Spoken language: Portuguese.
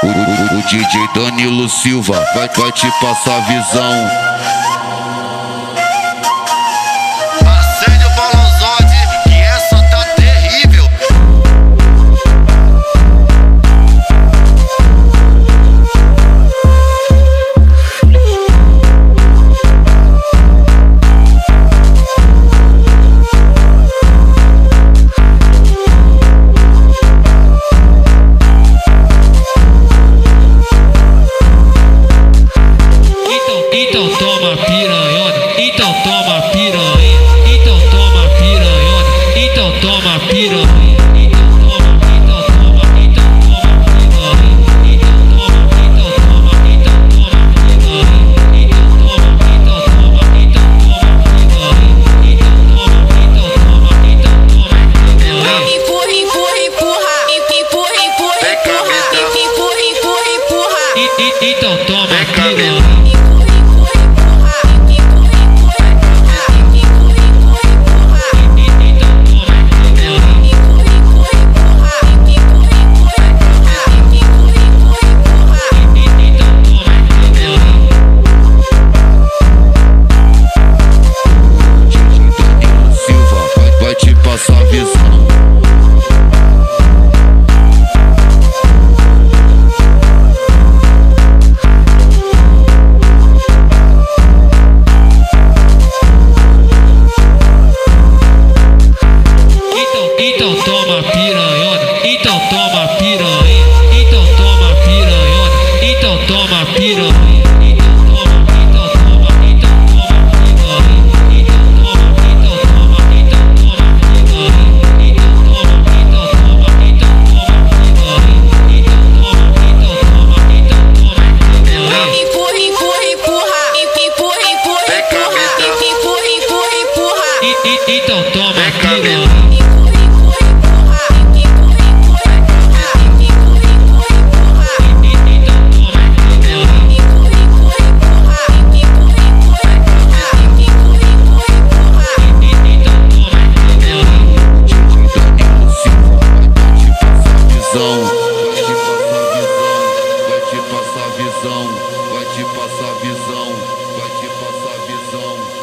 O DJ Danilo Silva vai te passar a visão. Acende o balãozote, que essa tá terrível. Então toma piranhona, então toma piranha, então toma piranhona, então toma piranha, então toma piranha, então toma piranha, então toma piranha, então toma piranha, então toma piranha, então toma piranha. Empurra, empurra, empurra, empurra, empurra, empurra, empurra, empurra. Então toma piranha. Passar a visão. Então toma piranhona, então toma piranha, então toma piranhona, então toma piranha, então toma piranha, então toma piranha, então toma piranha, então toma piranha, então toma piranha, então toma piranha. Empurra, empurra, empurra, empurra, empurra, empurra, empurra, empurra. Então toma piranha. Vai te passar visão, vai te passar visão, vai te passar visão.